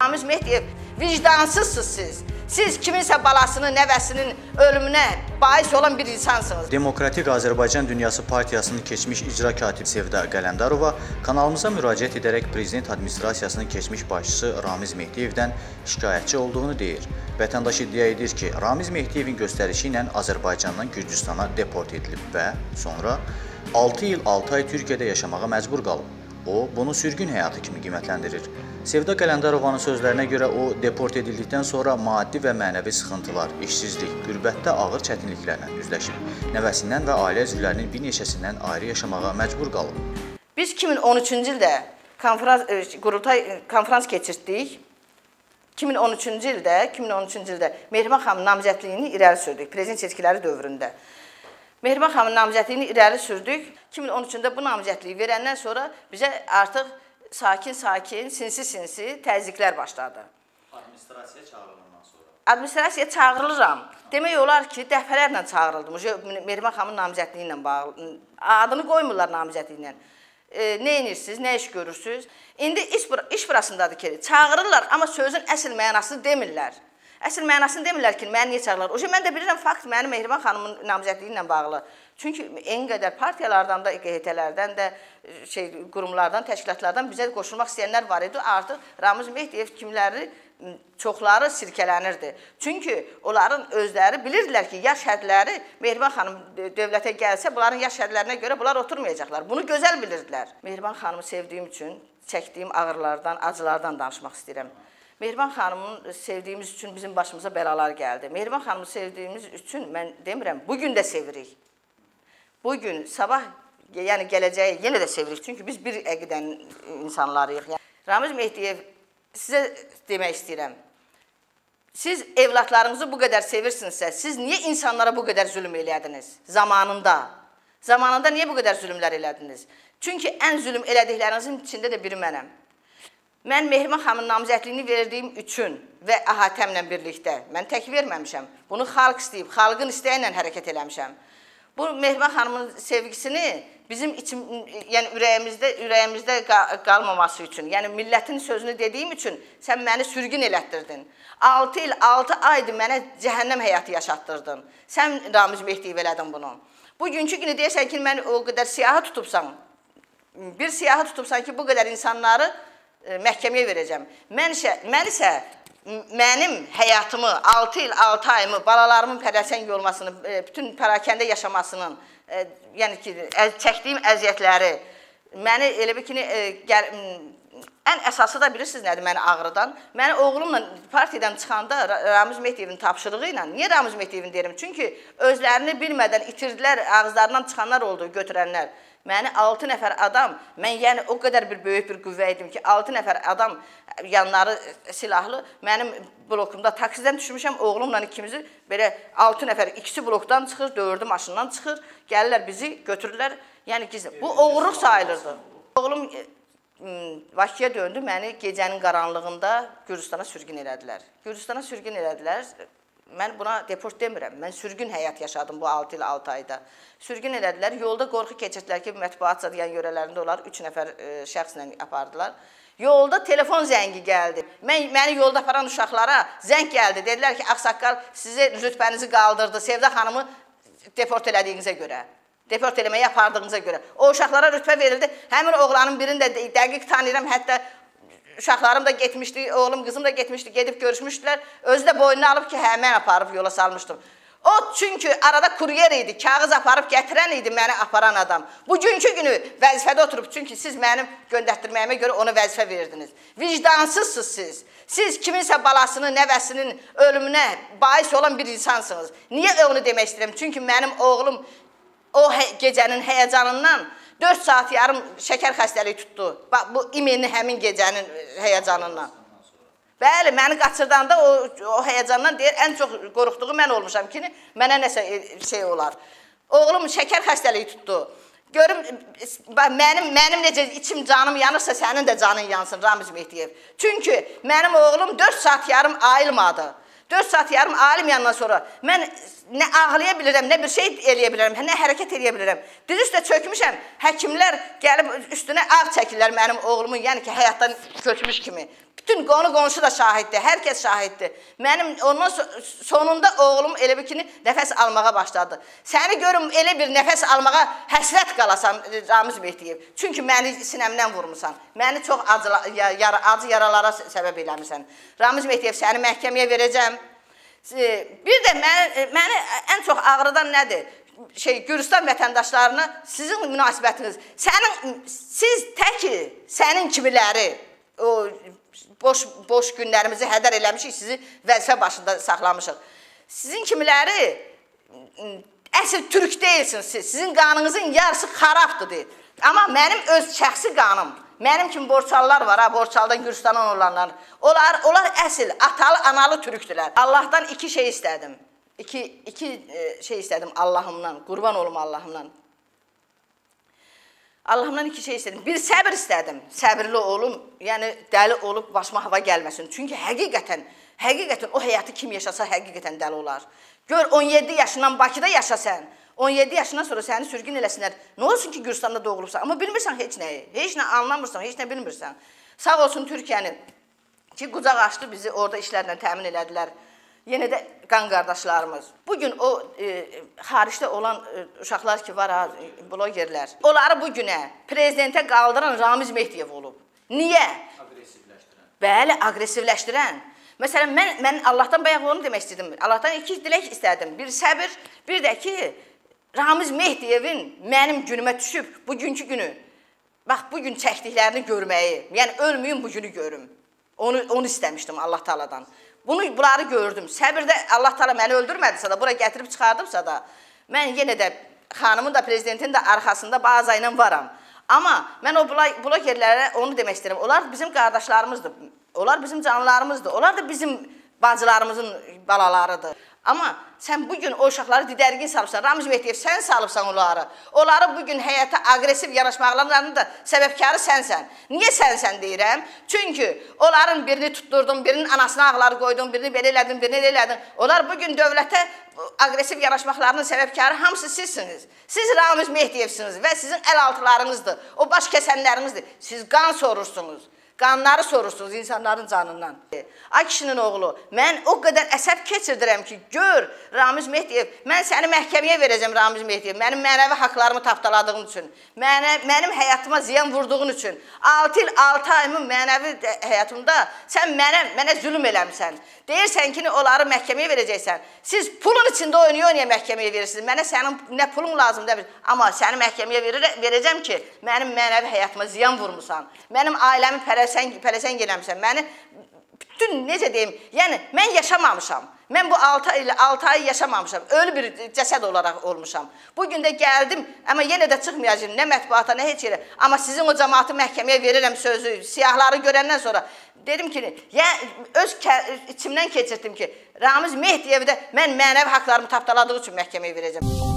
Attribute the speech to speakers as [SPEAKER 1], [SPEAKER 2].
[SPEAKER 1] Ramiz Mehdiyev, vicdansızsınız siz. Siz kiminsə balasının, nəvəsinin ölümünə bais olan bir insansınız.
[SPEAKER 2] Demokratik Azərbaycan Dünyası Partiyasının keçmiş icra katibi Sevda Qələmdarova kanalımıza müraciət edərək Prezident Administrasiyasının keçmiş başçısı Ramiz Mehdiyevdən şikayətçi olduğunu deyir. Vətəndaş iddia edir ki, Ramiz Mehdiyevin göstərişi ilə Azərbaycandan Gürcüstana deport edilib və sonra 6 il 6 ay Türkiyədə yaşamağa məcbur qalıb. O, bunu sürgün həyatı kimi qiymətləndirir. Sevda Qələmdarovanın sözlərinə görə o, deport edildikdən sonra maddi və mənəvi sıxıntılar, işsizlik, qürbətdə ağır çətinliklərlə üzləşib. Nəvəsindən və ailə üzvlərinin bir neçəsindən ayrı yaşamağa məcbur qalıb.
[SPEAKER 1] Biz 2013-cü ildə konferans keçirtdik. 2013-cü ildə Mehriban xanımın namizədliyini irəli sürdük, prezident seçkiləri dövründə. Mehriban xanımın namizədliyini irəli sürdük. 2013-də bu namizədliyi verəndən sonra bizə artıq sakin, sinsi təzyiqlər başladı.
[SPEAKER 2] Administrasiyaya çağırılandan sonra?
[SPEAKER 1] Administrasiyaya çağırılıram. Demək olar ki, dəfələrlə çağırıldım. Mehriban xanımın namizədliyi ilə bağlı. Adını qoymurlar namizədliyi ilə. Nə edirsiniz, nə iş görürsünüz? İndi iş burasındadır ki, çağırırlar, amma sözün əsl mənasını demirlər. Əsl mənasını demirlər ki, məni niyə çağırırlar? O şey, mən də bilirəm, fakt mənim Mehriban xanımın namizədliyi ilə bağlı. Çünki en qədər partiyalardan da, QHT-lərdən də, qurumlardan, təşkilatlardan bizə qoşulmaq istəyənlər var idi. Artıq Ramiz Mehdiyev kimləri, çoxları sirkələnirdi. Çünki onların özləri bilirdilər ki, yaş hədləri Mehriban xanım dövlətə gəlsə, bunların yaş hədlərinə görə bunlar oturmayacaqlar. Bunu gözəl bilirdilər. Mehriban xanımı sevdiyim üçün, çəkdiyim ağrılardan, acılardan danışmaq istəyirəm. Mehriban xanımı sevdiyimiz üçün bizim başımıza bəlalar gəldi. Mehriban xanımı sevdiyimiz üçün mən demirəm, bugün də sevirik. Bugün, sabah, yəni gələcəyi yenə də sevirik. Çünki biz bir əqidən insanlarıyıq. Ramiz Mehdiyev, sizə demək istəyirəm. Siz evlatlarınızı bu qədər sevirsinizsə, siz niyə insanlara bu qədər zülm elədiniz? Zamanında. Zamanında niyə bu qədər zülmlər elədiniz? Çünki ən zülm elədiklərinizin içində də biri mənəm. Mən Mehriban xanımın namizədliyini verdiyim üçün və əhatəmlə birlikdə, mən tək verməmişəm. Bunu xalq istəyib, xalqın istəyi ilə hərəkət eləmişəm. Bu Mehriban xanımın sevgisini bizim ürəyimizdə qalmaması üçün, yəni millətin sözünü dediyim üçün sən məni sürgün elətdirdin. 6 il, 6 aydır mənə cəhənnəm həyatı yaşatdırdın. Sən Ramiz Mehdiyev elədin bunu. Bugünkü günü deyirsən ki, mən o qədər siyahı tutubsan, bir siyahı tutubsan ki, bu qədər insanları məhkəməyə verəcəm. Mən isə mənim həyatımı, 6 il, 6 ayımı, balalarımın pərəsəng olmasını, bütün pərakəndə yaşamasının, yəni ki, çəkdiyim əziyyətləri, məni elə bir ki, ən əsası da bilirsiniz nədir məni ağrıdan? Məni oğlumla partiyadan çıxanda Ramiz Mehdiyevin tapşırığı ilə, niyə Ramiz Mehdiyevin derim? Çünki özlərini bilmədən itirdilər, ağızlarından çıxanlar oldu, götürənlər. Məni 6 nəfər adam, mən yəni o qədər bir böyük bir qüvvə idim ki, 6 nəfər adam yanları silahlı, mənim blokumda taksidən düşmüşəm, oğlumla ikimizi belə 6 nəfər, ikisi blokdan çıxır, 4-ü maşından çıxır, gəlirlər bizi götürürlər, yəni gizli. Bu oğurluq sayılırdı. Oğlum Bakıya döndü, məni gecənin qaranlığında Gürcüstana sürgün elədilər. Gürcüstana sürgün elədilər. Mən buna deport demirəm. Mən sürgün həyat yaşadım bu 6 il, 6 ayda. Sürgün elədilər. Yolda qorxu keçirdilər ki, mətbuat zadıyan yörələrində olar. 3 nəfər şəxslə apardılar. Yolda telefon zəngi gəldi. Məni yolda aparan uşaqlara zəng gəldi. Dedilər ki, ağsaqqal sizə rütbənizi qaldırdı. Sevda xanımı deport elədiyinizə görə. Deport eləməyə apardığınıza görə. O uşaqlara rütbə verildi. Həmin oğlanın birini də dəqiq tanıyıram. Hətta uşaqlarım da getmişdi, oğlum, qızım da getmişdi, gedib görüşmüşdülər. Özü də boynuna alıb ki, hə, mən aparıb yola salmışdım. O, çünki arada kuryer idi, kağız aparıb gətirən idi məni aparan adam. Bugünkü günü vəzifədə oturub, çünki siz mənim göndərtdirməyimə görə ona vəzifə verirdiniz. Vicdansızsınız siz. Siz kiminsə balasının, nəvəsinin ölümünə bais olan bir insansınız. Niyə onu demək istəyirəm? Çünki mənim oğlum o gecənin həyəcanından 4 saat yarım şəkər xəstəliyi tutdu. Bax, bu imenli həmin gecənin həyəcanından. Bəli, məni qaçırdanda o həyəcandan deyir, ən çox qorxduğu mən olmuşam ki, mənə nəsə şey olar. Oğlum şəkər xəstəliyi tutdu. Görüm, mənim necə içim, canım yanırsa, sənin də canın yansın, Ramiz Mehdiyev. Çünki mənim oğlum 4 saat yarım ayılmadı. 4 saat yarım ayılmayandan sonra mən nə ağlaya bilirəm, nə bir şey eləyə bilirəm, nə hərəkət eləyə bilirəm. Diz üstə çökmüşəm, həkimlər gəlib üstünə ağ çəkirlər mənim oğlumun, yəni ki, həyatdan köçmüş kimi. Bütün qonşu da şahiddir, hər kəs şahiddir. Mənim ondan sonunda oğlum elə bir ki, nəfəs almağa başladı. Səni görüm elə bir nəfəs almağa həsrət qalasan Ramiz Mehdiyev. Çünki məni sinəmdən vurmusan. Məni çox acı yaralara səbəb eləmirsən. Ramiz Mehdiyev, səni məhkəməyə verəcəm. Bir də məni ən çox ağrıdan nədir? Gürcistan vətəndaşlarına sizin münasibətiniz. Siz təki sənin kimiləri o boş günlərimizi hədər eləmişik, sizi vəzifə başında saxlamışıq. Sizin kimiləri əsl türk deyilsiniz siz. Sizin qanınızın yarısı xarabdır deyil. Amma mənim öz şəxsi qanım, mənim kimi borçalılar var, borçalıdan Gürcistandan olanlar. Onlar əsl, atalı, analı türkdülər. Allahdan iki şey istədim. İki şey istədim Allahımdan, qurban olum Allahımdan. Allahımdan iki şey istədim. Bir səbir istədim, səbirli olum, yəni dəli olub başıma hava gəlməsin. Çünki həqiqətən o həyatı kim yaşasa həqiqətən dəli olar. Gör 17 yaşından Bakıda yaşasan, 17 yaşından sonra səni sürgün eləsinlər. Nə olsun ki Gürcistanda doğulubsan, amma bilmirsən heç nəyi, heç nə anlamırsan, heç nə bilmirsən. Sağ olsun Türkiyəni ki qucaq açdı bizi orada işlərlə təmin elədilər. Yenə də qan qardaşlarımız. Bugün o xaricdə olan uşaqlar ki var, blogerlər. Onları bugünə prezidentə qaldıran Ramiz Mehdiyev olub. Niyə?
[SPEAKER 2] Aqressivləşdirən.
[SPEAKER 1] Bəli, aqressivləşdirən. Məsələn, mən Allahdan bayaq onu demək istədim. Allahdan iki dilək istədim. Bir səbir, bir də ki, Ramiz Mehdiyevin mənim günümə düşüb, bugünkü günü, bax, bugün çəkdiklərini görməyi, yəni ölməyim, bugünü görüm. Onu istəmişdim Allah Teala'dan. Bunları gördüm. Səbirdə Allah Teala məni öldürmədisə də, bura gətirib çıxardıbsa da, mən yenə də xanımın da, prezidentin də arxasında bazı ilə varam. Amma mən o blogerlərə onu demək istəyirəm. Onlar bizim qardaşlarımızdır, onlar bizim canlılarımızdır, onlar da bizim bacılarımızın balalarıdır. Amma sən bugün o uşaqları didərgin salıbsan, Ramiz Mehdiyev, sən salıbsan onları. Onları bugün həyata aqressiv yanaşmaqlarının da səbəbkarı sənsən. Niyə sənsən deyirəm? Çünki onların birini tutturdun, birinin anasına ağları qoydun, birini belə elədin, birini elə elədin. Onlar bugün dövlətə aqressiv yanaşmaqlarının səbəbkarı hamısı sizsiniz. Siz Ramiz Mehdiyevsiniz və sizin əl altılarınızdır, o baş kəsənlərinizdir. Siz qan sorursunuz. Qanları sorursunuz insanların canından. Ay kişinin oğlu, mən o qədər əsəb keçirdirəm ki, gör Ramiz Mehdiyev, mən səni məhkəməyə verəcəm Ramiz Mehdiyev, mənim mənəvi haqlarımı tapdaladığın üçün, mənim həyatıma ziyan vurduğun üçün, 6 il, 6 ayımın mənəvi həyatımda sən mənə zülüm eləmişsən. Deyirsən ki, onları məhkəməyə verəcəksən. Siz pulun içində oynaya məhkəməyə verirsiniz. Mənə sənin nə pulun lazım demir. Amma səni məhkəməyə verəcəm ki, mənim mənəvi həyatıma ziyan vurmusan. Mənim ailəmi pələsən eləmişsən. Məni bütün necə deyim, yəni mən yaşamamışam. Mən bu 6 ay yaşamamışam. Ölü bir cəsəd olaraq olmuşam. Bugün də gəldim, amma yenə də çıxmayacağım. Nə mətbuata, nə heç yerə. Amma sizin o cəmaatı məhkəməyə verirəm sözü, siyahları görəndən sonra dedim ki, öz içimdən keçirdim ki, Ramiz Mehdiyevi də mən mənəvi haqlarımı tapdaladığı üçün məhkəməyə verəcəm.